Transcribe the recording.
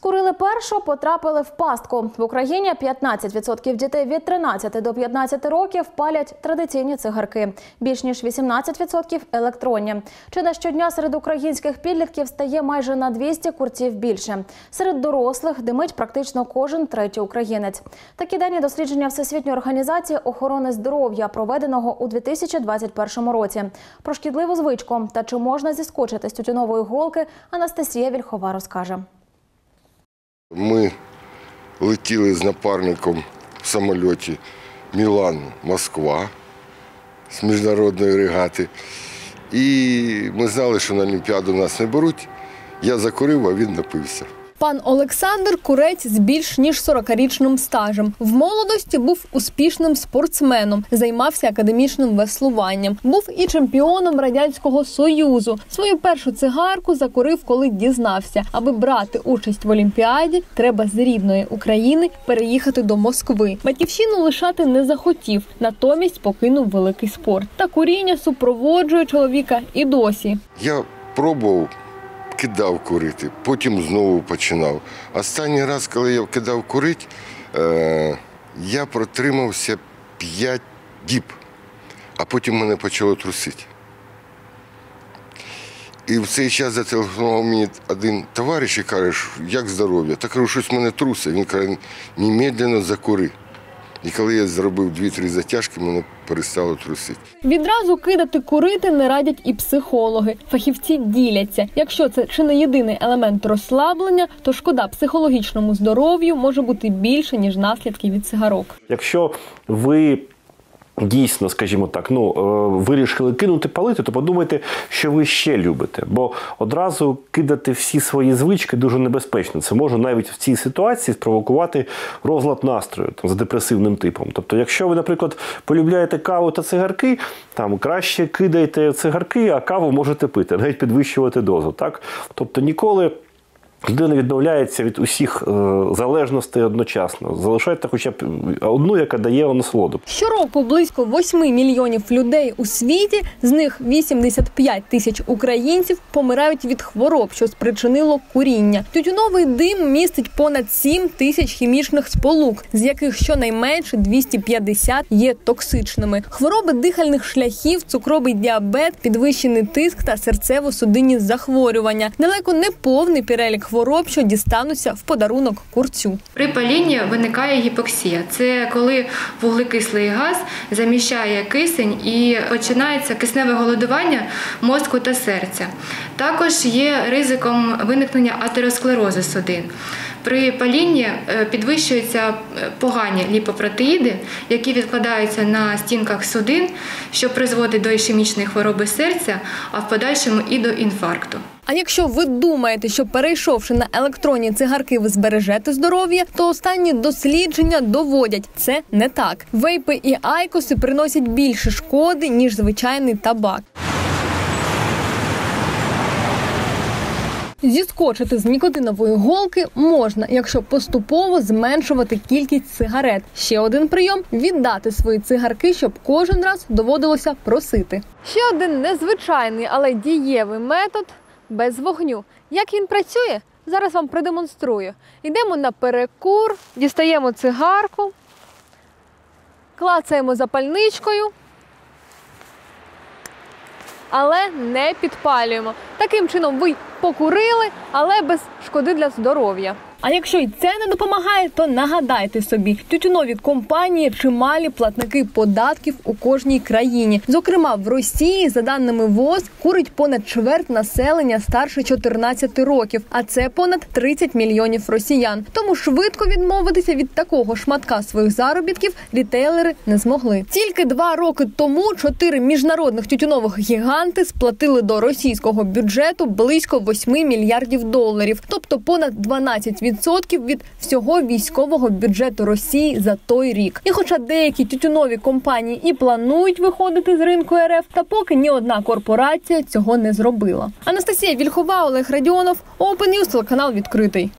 Скурили першу, потрапили в пастку. В Україні 15% дітей від 13 до 15 років палять традиційні цигарки. Більш ніж 18% – електронні. Чи не щодня серед українських підлітків стає майже на 200 курців більше. Серед дорослих димить практично кожен третій українець. Такі дані дослідження Всесвітньої організації охорони здоров'я, проведеного у 2021 році. Про шкідливу звичку та чи можна зіскочити з тютюнової голки, Анастасія Вільхова розкаже. Ми летіли з напарником в самольоті Мілан-Москва з міжнародної регати. І ми знали, що на Олімпіаду нас не беруть. Я закурив, а він напився. Пан Олександр – курець з більш ніж 40-річним стажем. В молодості був успішним спортсменом, займався академічним веслуванням. Був і чемпіоном Радянського Союзу. Свою першу цигарку закурив, коли дізнався. Аби брати участь в Олімпіаді, треба з рідної України переїхати до Москви. Батьківщину лишати не захотів, натомість покинув великий спорт. Та куріння супроводжує чоловіка і досі. Я пробував, кидав курити, потім знову починав. Останній раз, коли я кидав курити, я протримався 5 діб, а потім мене почало трусити. І в цей час зателефонував мені один товариш і каже, як здоров'я? Та кажу, щось мене трусить. Він каже, немедленно закури. І коли я зробив 2-3 затяжки, мене перестало трусити. Відразу кидати курити не радять і психологи. Фахівці діляться. Якщо це чи не єдиний елемент розслаблення, то шкода психологічному здоров'ю може бути більше, ніж наслідки від цигарок. Якщо ви дійсно, скажімо так, вирішили кинути палити, то подумайте, що ви ще любите. Бо одразу кидати всі свої звички дуже небезпечно. Це може навіть в цій ситуації спровокувати розлад настрою за депресивним типом. Тобто, якщо ви, наприклад, полюбляєте каву та цигарки, краще кидайте цигарки, а каву можете пити, навіть підвищувати дозу. Так? Тобто ніколи людина відмовляється від усіх залежностей одночасно. Залишайте хоча б одну, яка дає насолоду. Щороку близько 8 мільйонів людей у світі, з них 85 тисяч українців помирають від хвороб, що спричинило куріння. Тютюновий дим містить понад 7 тисяч хімічних сполук, з яких щонайменше 250 є токсичними. Хвороби дихальних шляхів, цукровий діабет, підвищений тиск та серцево-судинні захворювання. Далеко не повний перелік хвороб, що дістануться в подарунок курцю. При палінні виникає гіпоксія. Це коли вуглекислий газ заміщає кисень і починається кисневе голодування мозку та серця. Також є ризиком виникнення атеросклерозу судин. При палінні підвищуються погані ліпопротеїди, які відкладаються на стінках судин, що призводить до ішемічної хвороби серця, а в подальшому і до інфаркту. А якщо ви думаєте, що перейшовши на електронні цигарки ви збережете здоров'я, то останні дослідження доводять – це не так. Вейпи і айкоси приносять більше шкоди, ніж звичайний табак. Зіскочити з нікотинової голки можна, якщо поступово зменшувати кількість сигарет. Ще один прийом – віддати свої цигарки, щоб кожен раз доводилося просити. Ще один незвичайний, але дієвий метод – без вогню. Як він працює? Зараз вам продемонструю. Йдемо на перекур, дістаємо цигарку, клацаємо запальничкою, але не підпалюємо. Таким чином ви покурили, але без шкоди для здоров'я. А якщо і це не допомагає, то нагадайте собі, тютюнові компанії – чималі платники податків у кожній країні. Зокрема, в Росії, за даними ВОЗ, курить понад чверть населення старше 14 років, а це понад 30 мільйонів росіян. Тому швидко відмовитися від такого шматка своїх заробітків рітейлери не змогли. Тільки 2 роки тому 4 міжнародних тютюнових гіганти сплатили до російського бюджету близько 8 мільярдів доларів, тобто понад 12% від всього військового бюджету Росії за той рік. І хоча деякі тютюнові компанії і планують виходити з ринку РФ, та поки ні одна корпорація цього не зробила. Анастасія Вільхова, Олег Радіонов, Open News, телеканал відкритий.